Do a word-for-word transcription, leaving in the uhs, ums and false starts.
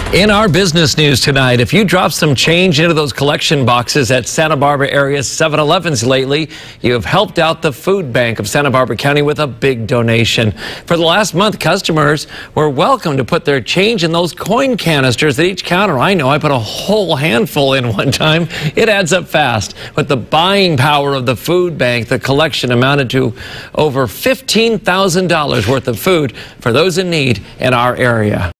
In our business news tonight, if you drop some change into those collection boxes at Santa Barbara area seven elevens lately, you have helped out the food bank of Santa Barbara County with a big donation. For the last month, customers were welcome to put their change in those coin canisters at each counter. I know I put a whole handful in one time. It adds up fast. With the buying power of the food bank, the collection amounted to over fifteen thousand dollars worth of food for those in need in our area.